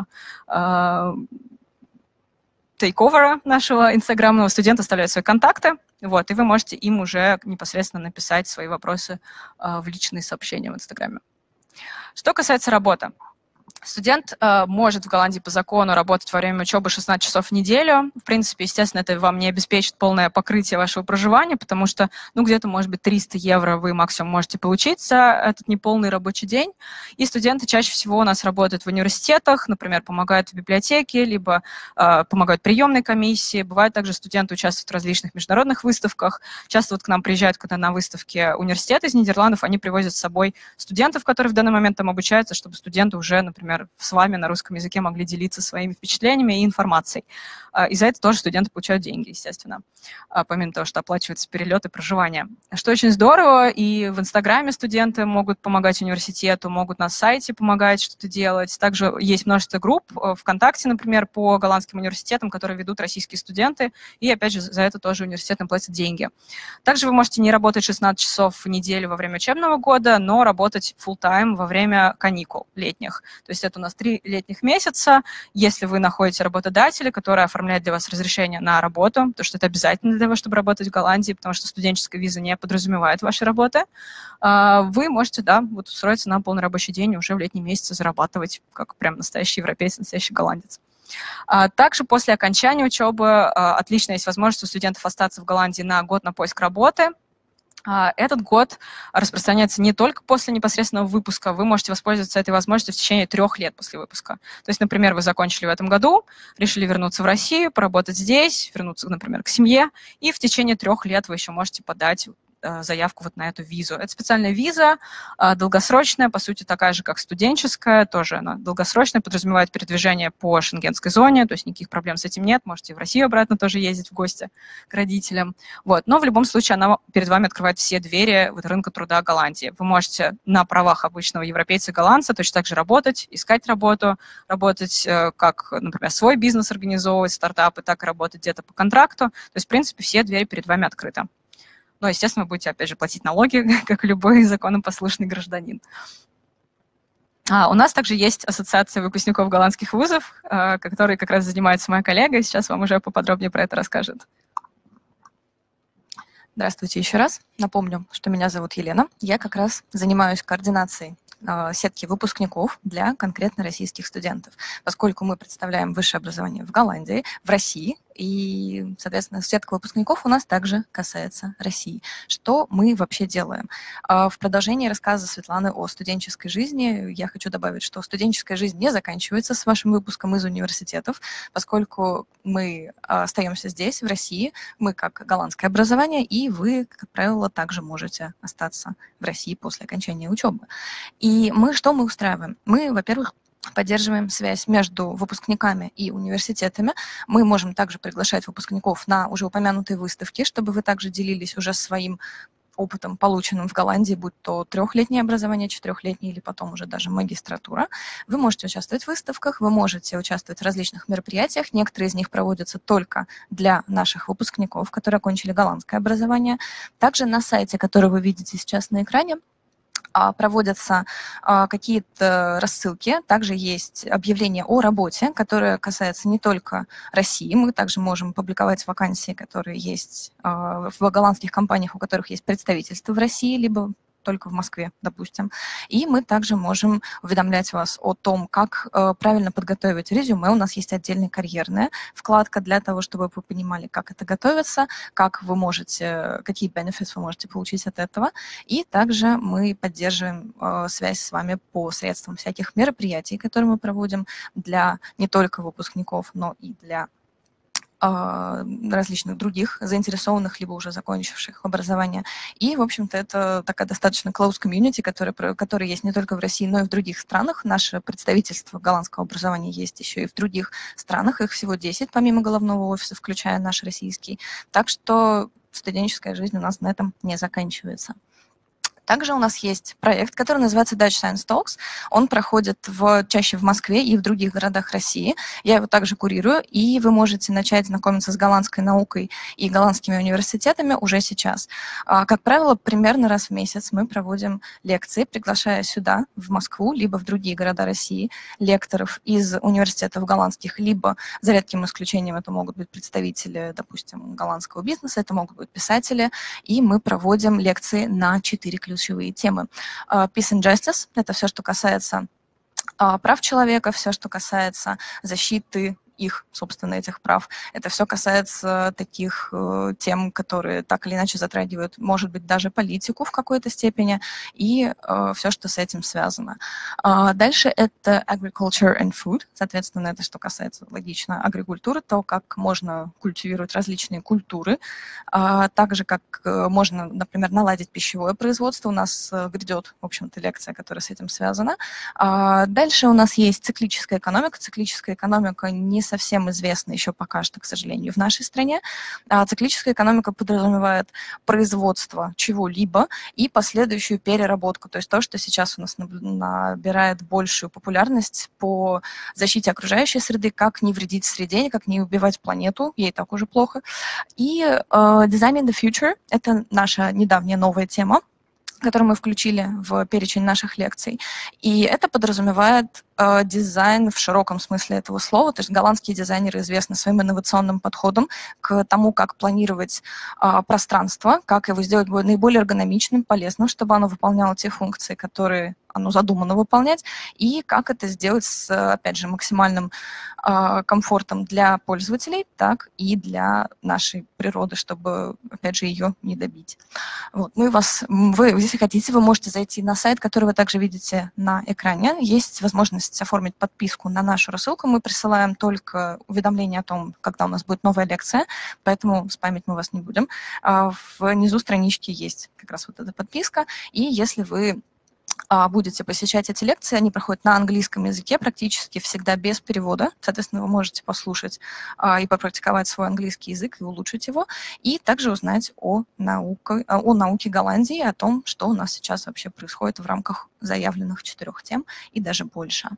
тейковера нашего инстаграмного студент оставляет свои контакты, вот, и вы можете им уже непосредственно написать свои вопросы в личные сообщения в Инстаграме. Что касается работы. Студент может в Голландии по закону работать во время учебы 16 часов в неделю. В принципе, естественно, это вам не обеспечит полное покрытие вашего проживания, потому что, ну, где-то, может быть, 300 евро вы максимум можете получить за этот неполный рабочий день. И студенты чаще всего у нас работают в университетах, например, помогают в библиотеке, либо помогают приемной комиссии. Бывает также студенты участвуют в различных международных выставках. Часто вот к нам приезжают, когда на выставке университеты из Нидерландов, они привозят с собой студентов, которые в данный момент там обучаются, чтобы студенты уже, например, с вами на русском языке могли делиться своими впечатлениями и информацией. И за это тоже студенты получают деньги, естественно, помимо того, что оплачивается перелет и проживание. Что очень здорово, и в Инстаграме студенты могут помогать университету, могут на сайте помогать что-то делать. Также есть множество групп ВКонтакте, например, по голландским университетам, которые ведут российские студенты, и, опять же, за это тоже университет им платит деньги. Также вы можете не работать 16 часов в неделю во время учебного года, но работать full-time во время каникул летних. То есть это у нас 3 летних месяца. Если вы находите работодателя, который оформляет для вас разрешение на работу, потому что это обязательно для того, чтобы работать в Голландии, потому что студенческая виза не подразумевает ваши работы, вы можете, да, вот устроиться на полный рабочий день и уже в летние месяцы зарабатывать, как прям настоящий европеец, настоящий голландец. Также после окончания учебы отлично есть возможность у студентов остаться в Голландии на год на поиск работы. Этот год распространяется не только после непосредственного выпуска, вы можете воспользоваться этой возможностью в течение 3 лет после выпуска. То есть, например, вы закончили в этом году, решили вернуться в Россию, поработать здесь, вернуться, например, к семье, и в течение 3 лет вы еще можете подать заявку вот на эту визу. Это специальная виза, долгосрочная, по сути, такая же, как студенческая, тоже она долгосрочная, подразумевает передвижение по шенгенской зоне, то есть никаких проблем с этим нет, можете в Россию обратно тоже ездить в гости к родителям. Вот. Но в любом случае она перед вами открывает все двери вот рынка труда Голландии. Вы можете на правах обычного европейца и голландца точно так же работать, искать работу, работать как, например, свой бизнес организовывать, стартапы, так и работать где-то по контракту. То есть, в принципе, все двери перед вами открыты. Но, естественно, вы будете, опять же, платить налоги, как любой законопослушный гражданин. У нас также есть ассоциация выпускников голландских вузов, которой как раз занимается моя коллега, и сейчас вам уже поподробнее про это расскажет. Здравствуйте еще раз. Напомню, что меня зовут Елена. Я как раз занимаюсь координацией сетки выпускников для конкретно российских студентов, поскольку мы представляем высшее образование в Голландии, в России, и, соответственно, сетка выпускников у нас также касается России. Что мы вообще делаем? В продолжении рассказа Светланы о студенческой жизни я хочу добавить, что студенческая жизнь не заканчивается с вашим выпуском из университетов, поскольку мы остаемся здесь, в России, мы как голландское образование, и вы, как правило, также можете остаться в России после окончания учебы. И что мы устраиваем? Мы, во-первых, поддерживаем связь между выпускниками и университетами. Мы можем также приглашать выпускников на уже упомянутые выставки, чтобы вы также делились уже своим опытом, полученным в Голландии, будь то 3-летнее образование, 4-летнее или потом уже даже магистратура. Вы можете участвовать в выставках, вы можете участвовать в различных мероприятиях. Некоторые из них проводятся только для наших выпускников, которые окончили голландское образование. Также на сайте, который вы видите сейчас на экране, проводятся какие-то рассылки, также есть объявление о работе, которое касается не только России. Мы также можем публиковать вакансии, которые есть в голландских компаниях, у которых есть представительство в России, либо только в Москве, допустим. И мы также можем уведомлять вас о том, как правильно подготовить резюме. У нас есть отдельная карьерная вкладка для того, чтобы вы понимали, как это готовится, как вы можете, какие benefits вы можете получить от этого. И также мы поддерживаем связь с вами по средствам всяких мероприятий, которые мы проводим для не только выпускников, но и для различных других заинтересованных, либо уже закончивших образование. И, в общем-то, это такая достаточно close community, которая есть не только в России, но и в других странах. Наше представительство голландского образования есть еще и в других странах. Их всего 10, помимо головного офиса, включая наш российский. Так что студенческая жизнь у нас на этом не заканчивается. Также у нас есть проект, который называется Dutch Science Talks. Он проходит чаще в Москве и в других городах России. Я его также курирую, и вы можете начать знакомиться с голландской наукой и голландскими университетами уже сейчас. Как правило, примерно раз в месяц мы проводим лекции, приглашая сюда, в Москву, либо в другие города России, лекторов из университетов голландских, либо, за редким исключением, это могут быть представители, допустим, голландского бизнеса, это могут быть писатели, и мы проводим лекции на 4 ключевые темы. Peace and Justice – это все, что касается прав человека, все, что касается защиты их, собственно, этих прав. Это все касается таких тем, которые так или иначе затрагивают, может быть, даже политику в какой-то степени, и все, что с этим связано. Дальше это agriculture and food, соответственно, это что касается, логично, агрикультуры, то, как можно культивировать различные культуры, также как можно, например, наладить пищевое производство. У нас грядет, в общем-то, лекция, которая с этим связана. Дальше у нас есть циклическая экономика. Циклическая экономика не совсем известна еще пока что, к сожалению, в нашей стране. Циклическая экономика подразумевает производство чего-либо и последующую переработку, то есть то, что сейчас у нас набирает большую популярность по защите окружающей среды, как не вредить среде, как не убивать планету, ей так уже плохо. И Design in the Future — это наша недавняя новая тема, которую мы включили в перечень наших лекций. И это подразумевает дизайн в широком смысле этого слова. То есть голландские дизайнеры известны своим инновационным подходом к тому, как планировать пространство, как его сделать наиболее эргономичным, полезным, чтобы оно выполняло те функции, которые оно задумано выполнять, и как это сделать с, опять же, максимальным комфортом для пользователей, так и для нашей природы, чтобы, опять же, ее не добить. Вот. Ну и вы, если хотите, вы можете зайти на сайт, который вы также видите на экране. Есть возможность оформить подписку на нашу рассылку. Мы присылаем только уведомления о том, когда у нас будет новая лекция, поэтому спамить мы вас не будем. Внизу странички есть как раз вот эта подписка, и если вы будете посещать эти лекции, они проходят на английском языке, практически всегда без перевода. Соответственно, вы можете послушать и попрактиковать свой английский язык и улучшить его, и также узнать о науке Голландии, о том, что у нас сейчас вообще происходит в рамках заявленных 4 тем и даже больше.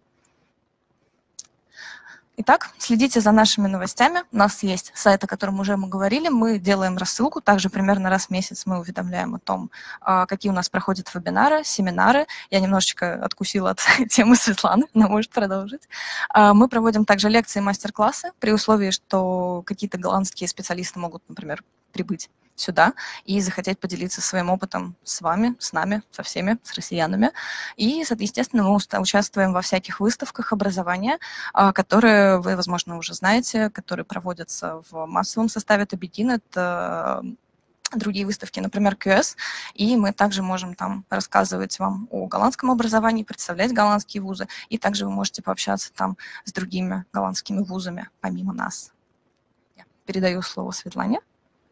Итак, следите за нашими новостями. У нас есть сайт, о котором уже мы говорили. Мы делаем рассылку. Также примерно раз в месяц мы уведомляем о том, какие у нас проходят вебинары, семинары. Я немножечко откусила от темы Светланы, она может продолжить. Мы проводим также лекции и мастер-классы при условии, что какие-то голландские специалисты могут, например, прибыть сюда и захотеть поделиться своим опытом с вами, с нами, со всеми, с россиянами. И, естественно, мы участвуем во всяких выставках образования, которые вы, возможно, уже знаете, которые проводятся в массовом составе. Это Begin, это другие выставки, например, QS, и мы также можем там рассказывать вам о голландском образовании, представлять голландские вузы, и также вы можете пообщаться там с другими голландскими вузами, помимо нас. Я передаю слово Светлане.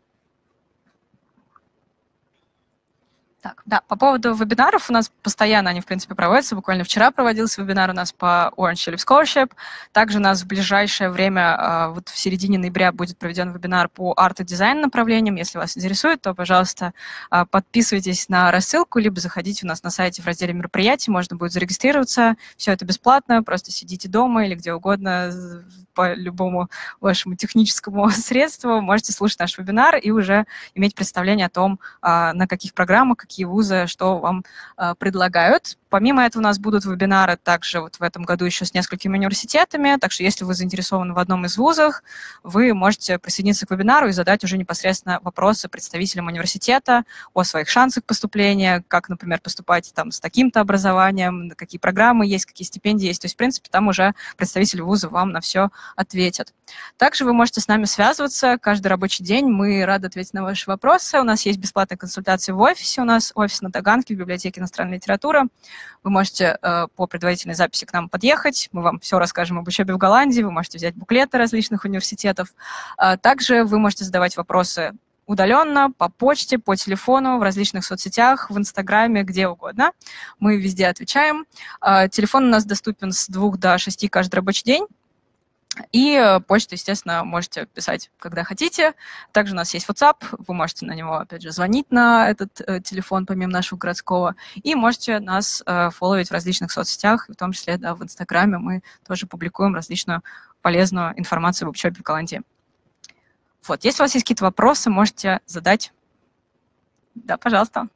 Так, да, по поводу вебинаров у нас постоянно они, в принципе, проводятся. Буквально вчера проводился вебинар у нас по Orange Tulip Scholarship. Также у нас в ближайшее время, вот в середине ноября, будет проведен вебинар по арт и дизайн направлениям. Если вас интересует, то, пожалуйста, подписывайтесь на рассылку, либо заходите у нас на сайте в разделе мероприятий, можно будет зарегистрироваться. Все это бесплатно, просто сидите дома или где угодно, по любому вашему техническому средству, можете слушать наш вебинар и уже иметь представление о том, на каких программах, какие вузы, что вам предлагают. Помимо этого у нас будут вебинары также вот в этом году еще с несколькими университетами, так что если вы заинтересованы в одном из вузов, вы можете присоединиться к вебинару и задать уже непосредственно вопросы представителям университета о своих шансах поступления, как, например, поступать там с таким-то образованием, какие программы есть, какие стипендии есть. То есть, в принципе, там уже представители вуза вам на все ответят. Также вы можете с нами связываться каждый рабочий день. Мы рады ответить на ваши вопросы. У нас есть бесплатные консультации в офисе. У нас офис на Таганке в библиотеке иностранной литературы. Вы можете по предварительной записи к нам подъехать. Мы вам все расскажем об учебе в Голландии. Вы можете взять буклеты различных университетов. Также вы можете задавать вопросы удаленно, по почте, по телефону, в различных соцсетях, в Инстаграме, где угодно. Мы везде отвечаем. Телефон у нас доступен с 2 до 6 каждый рабочий день. И почту, естественно, можете писать, когда хотите. Также у нас есть WhatsApp, вы можете на него, опять же, звонить на этот телефон, помимо нашего городского, и можете нас фолловить в различных соцсетях, в том числе, да, в Инстаграме мы тоже публикуем различную полезную информацию об учебе в Голландии. Вот, если у вас есть какие-то вопросы, можете задать. Да, пожалуйста.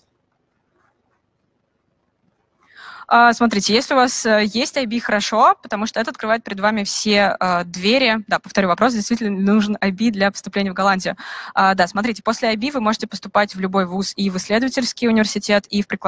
Смотрите, если у вас есть IB, хорошо, потому что это открывает перед вами все двери. Да, повторю вопрос, действительно нужен IB для поступления в Голландию. Да, смотрите, после IB вы можете поступать в любой вуз и в исследовательский университет, и в прикладной.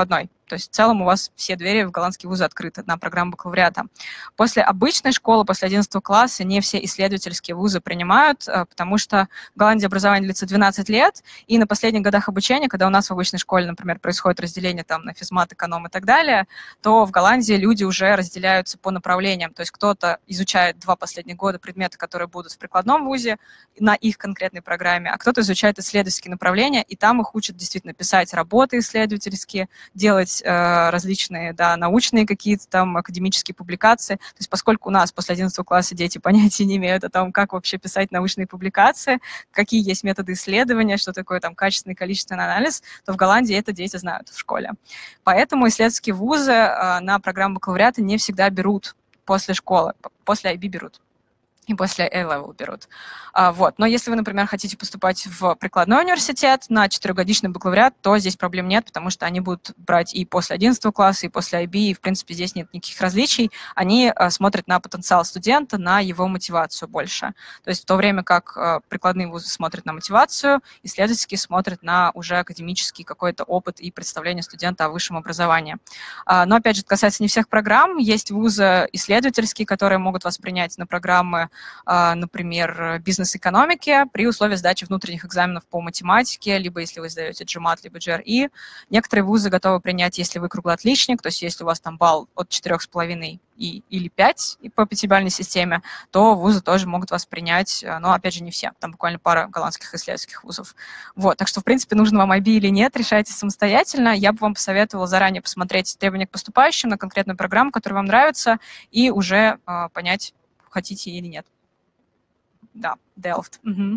То есть в целом у вас все двери в голландские вузы открыты на программу бакалавриата. После обычной школы, после 11 класса не все исследовательские вузы принимают, потому что в Голландии образование длится 12 лет, и на последних годах обучения, когда у нас в обычной школе, например, происходит разделение там, на физмат, эконом и так далее, то в Голландии люди уже разделяются по направлениям. То есть кто-то изучает 2 последних года предметы, которые будут в прикладном вузе на их конкретной программе, а кто-то изучает исследовательские направления, и там их учат действительно писать работы исследовательские, делать различные, да, научные какие-то там академические публикации. То есть поскольку у нас после 11 класса дети понятия не имеют о том, как вообще писать научные публикации, какие есть методы исследования, что такое там качественный и количественный анализ, то в Голландии это дети знают в школе. Поэтому исследовательские вузы на программу бакалавриата не всегда берут после школы, после IB берут. И после A-Level берут. Вот. Но если вы, например, хотите поступать в прикладной университет на 4-годичный бакалавриат, то здесь проблем нет, потому что они будут брать и после 11 класса, и после IB, и, в принципе, здесь нет никаких различий. Они смотрят на потенциал студента, на его мотивацию больше. То есть в то время как прикладные вузы смотрят на мотивацию, исследовательские смотрят на уже академический какой-то опыт и представление студента о высшем образовании. Но, опять же, это касается не всех программ. Есть вузы исследовательские, которые могут вас принять на программы, например, бизнес-экономики при условии сдачи внутренних экзаменов по математике, либо если вы сдаете GMAT, либо GRE. Некоторые вузы готовы принять, если вы круглоотличник, то есть если у вас там балл от 4,5 или 5 по 5-бальной системе, то вузы тоже могут вас принять, но, опять же, не все. Там буквально пара голландских исследовательских вузов. Вот, так что, в принципе, нужно вам IB или нет, решайте самостоятельно. Я бы вам посоветовала заранее посмотреть требования к поступающим на конкретную программу, которая вам нравится, и уже понять, хотите или нет. Да, Delft. Угу.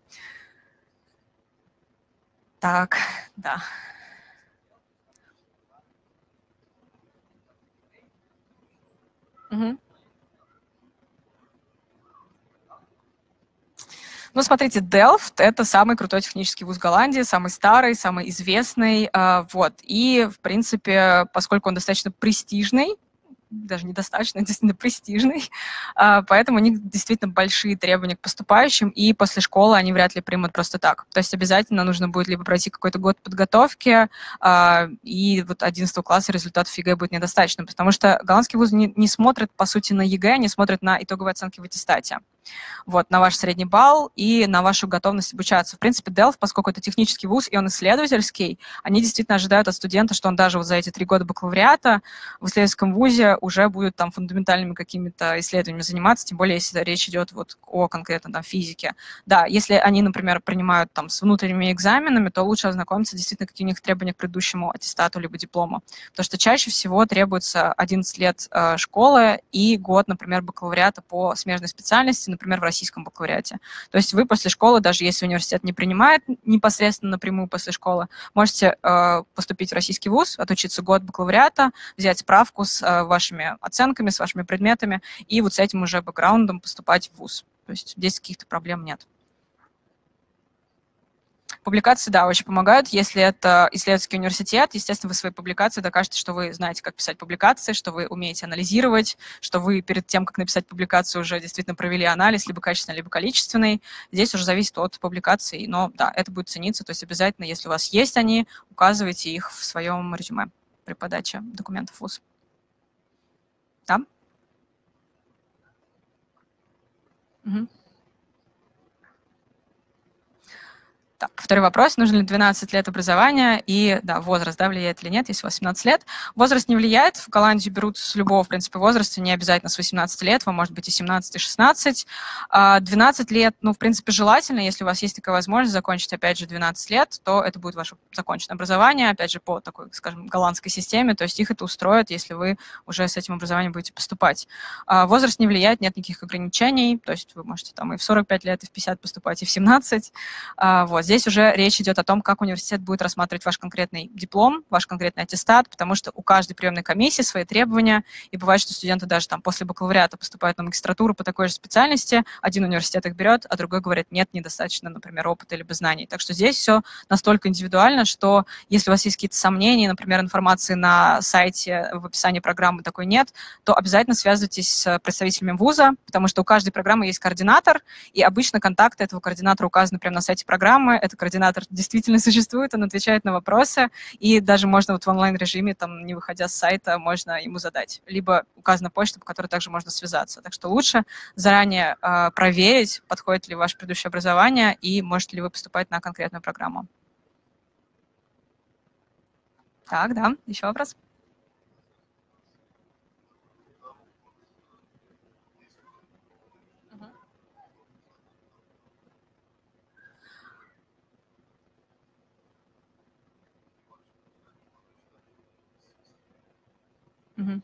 Так, да. Угу. Ну, смотрите, Delft — это самый крутой технический вуз Голландии, самый старый, самый известный. Вот. И, в принципе, поскольку он достаточно престижный, даже недостаточно, действительно престижный, поэтому у них действительно большие требования к поступающим, и после школы они вряд ли примут просто так. То есть обязательно нужно будет либо пройти какой-то год подготовки, и вот 11 класса результатов ЕГЭ будет недостаточно, потому что голландские вузы не смотрят, по сути, на ЕГЭ, они смотрят на итоговые оценки в аттестате. Вот, на ваш средний балл и на вашу готовность обучаться. В принципе, Delft, поскольку это технический вуз и он исследовательский, они действительно ожидают от студента, что он даже вот за эти 3 года бакалавриата в исследовательском вузе уже будет там фундаментальными какими-то исследованиями заниматься, тем более, если речь идет вот о конкретно там физике. Да, если они, например, принимают там с внутренними экзаменами, то лучше ознакомиться действительно, какие у них требования к предыдущему аттестату либо диплому. Потому что чаще всего требуется 11 лет школы и год, например, бакалавриата по смежной специальности, например, в российском бакалавриате. То есть вы после школы, даже если университет не принимает непосредственно напрямую после школы, можете поступить в российский вуз, отучиться год бакалавриата, взять справку с вашими оценками, с вашими предметами, и вот с этим уже бэкграундом поступать в вуз. То есть здесь каких-то проблем нет. Публикации, да, очень помогают. Если это исследовательский университет, естественно, вы свои публикации докажете, что вы знаете, как писать публикации, что вы умеете анализировать, что вы перед тем, как написать публикацию, уже действительно провели анализ, либо качественный, либо количественный. Здесь уже зависит от публикаций, но да, это будет цениться. То есть обязательно, если у вас есть они, указывайте их в своем резюме при подаче документов в вуз. Да? Угу. Так, второй вопрос. Нужно ли 12 лет образования и, да, возраст, да, влияет или нет, если у вас 17 лет? Возраст не влияет. В Голландию берут с любого, в принципе, возраста, не обязательно с 18 лет, вам может быть и 17, и 16. 12 лет, ну, в принципе, желательно, если у вас есть такая возможность закончить, опять же, 12 лет, то это будет ваше законченное образование, опять же, по такой, скажем, голландской системе, то есть их это устроит, если вы уже с этим образованием будете поступать. Возраст не влияет, нет никаких ограничений, то есть вы можете там и в 45 лет, и в 50 поступать, и в 17. Вот. Здесь уже речь идет о том, как университет будет рассматривать ваш конкретный диплом, ваш конкретный аттестат, потому что у каждой приемной комиссии свои требования, и бывает, что студенты даже там после бакалавриата поступают на магистратуру по такой же специальности, один университет их берет, а другой говорит, нет, недостаточно, например, опыта либо знаний. Так что здесь все настолько индивидуально, что если у вас есть какие-то сомнения, например, информации на сайте, в описании программы такой нет, то обязательно связывайтесь с представителями вуза, потому что у каждой программы есть координатор, и обычно контакты этого координатора указаны прямо на сайте программы. Это координатор координатор действительно существует, он отвечает на вопросы, и даже можно вот в онлайн-режиме, там, не выходя с сайта, можно ему задать. Либо указана почта, по которой также можно связаться. Так что лучше заранее проверить, подходит ли ваше предыдущее образование и можете ли вы поступать на конкретную программу. Так, да, еще вопрос? Мгм.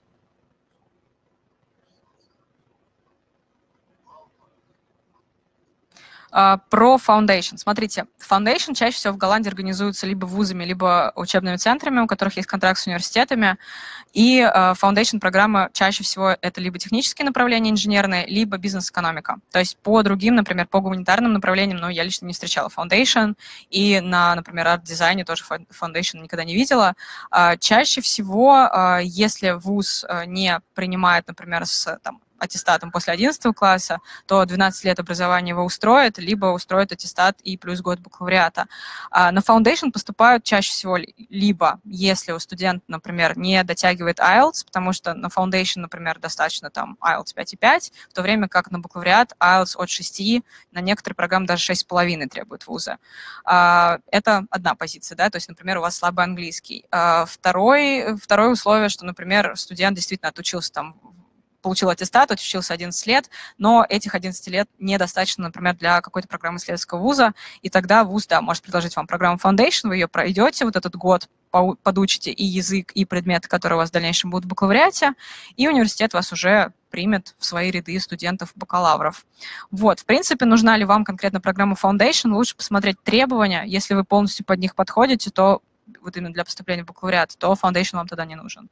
Про Foundation. Смотрите, Foundation чаще всего в Голландии организуется либо вузами, либо учебными центрами, у которых есть контракт с университетами. И Foundation программа чаще всего это либо технические направления инженерные, либо бизнес-экономика. То есть по другим, например, по гуманитарным направлениям, но я лично не встречала Foundation. И на, например, арт-дизайне тоже Foundation никогда не видела. Чаще всего, если вуз не принимает, например, с аттестатом после 11 класса, то 12 лет образования его устроит, либо устроит аттестат и плюс год бакалавриата. На Foundation поступают чаще всего либо, если у студента, например, не дотягивает IELTS, потому что на Foundation, например, достаточно там IELTS 5,5, в то время как на бакалавриат IELTS от 6, на некоторые программы даже 6,5 требуют вуза. Это одна позиция, да, то есть, например, у вас слабый английский. Второе условие, что, например, студент действительно отучился там, получил аттестат, отучился 11 лет, но этих 11 лет недостаточно, например, для какой-то программы исследовательского вуза, и тогда вуз, да, может предложить вам программу Foundation, вы ее пройдете вот этот год, подучите и язык, и предметы, которые у вас в дальнейшем будут в бакалавриате, и университет вас уже примет в свои ряды студентов-бакалавров. Вот, в принципе, нужна ли вам конкретно программа Foundation, лучше посмотреть требования. Если вы полностью под них подходите, то вот именно для поступления в бакалавриат, то Foundation вам тогда не нужен.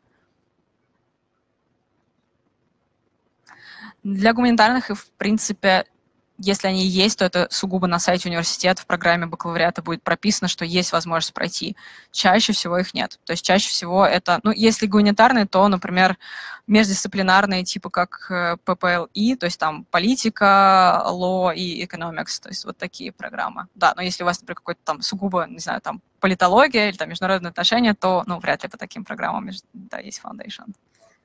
Для гуманитарных, и в принципе, если они есть, то это сугубо на сайте университета в программе бакалавриата будет прописано, что есть возможность пройти. Чаще всего их нет. То есть чаще всего это, ну, если гуманитарные, то, например, междисциплинарные, типа как PPLE, то есть там политика, law и economics, то есть вот такие программы. Да, но если у вас, например, какой-то там сугубо, не знаю, там политология или там международные отношения, то, ну, вряд ли по таким программам, да, есть Foundation.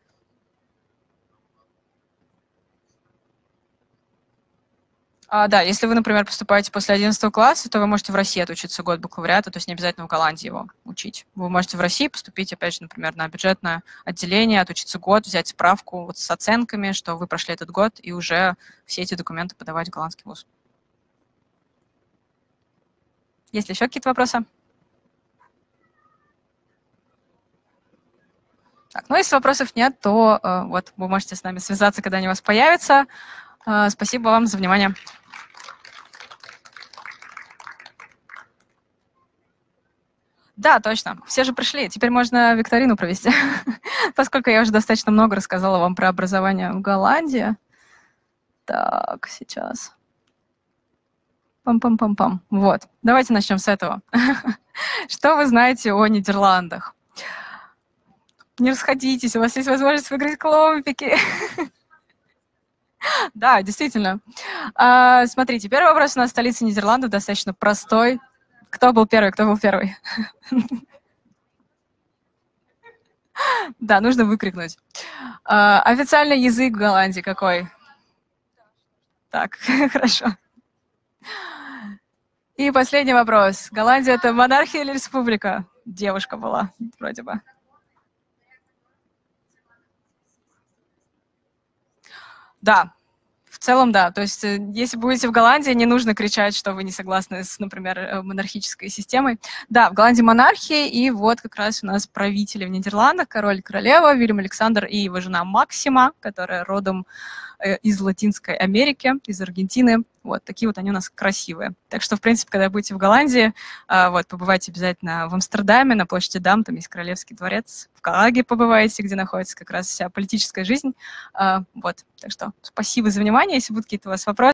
Да, если вы, например, поступаете после 11 класса, то вы можете в России отучиться год бакалавриата, то есть не обязательно в Голландии его учить. Вы можете в России поступить, опять же, например, на бюджетное отделение, отучиться год, взять справку вот с оценками, что вы прошли этот год, и уже все эти документы подавать в голландский вуз. Есть ли еще какие-то вопросы? Так, ну, если вопросов нет, то вот вы можете с нами связаться, когда они у вас появятся. Спасибо вам за внимание. Да, точно. Все же пришли. Теперь можно викторину провести. Поскольку я уже достаточно много рассказала вам про образование в Голландии. Так, сейчас. Пам-пам-пам-пам. Вот. Давайте начнем с этого. Что вы знаете о Нидерландах? Не расходитесь, у вас есть возможность выиграть кломпики. Да, действительно. Смотрите, первый вопрос у нас: столица Нидерландов достаточно простой. Кто был первый? Кто был первый? Да, нужно выкрикнуть. Официальный язык в Голландии какой? Так, хорошо. И последний вопрос. Голландия — это монархия или республика? Девушка была, вроде бы. Да, в целом, да. То есть если будете в Голландии, не нужно кричать, что вы не согласны с, например, монархической системой. Да, в Голландии монархия, и вот как раз у нас правители в Нидерландах, король и королева, Вильям Александр и его жена Максима, которая родом из Латинской Америки, из Аргентины. Вот такие вот они у нас красивые. Так что, в принципе, когда будете в Голландии, вот, побывайте обязательно в Амстердаме, на площади Дам, там есть Королевский дворец. В Гааге побывайте, где находится как раз вся политическая жизнь. Вот. Так что спасибо за внимание. Если будут какие-то у вас вопросы,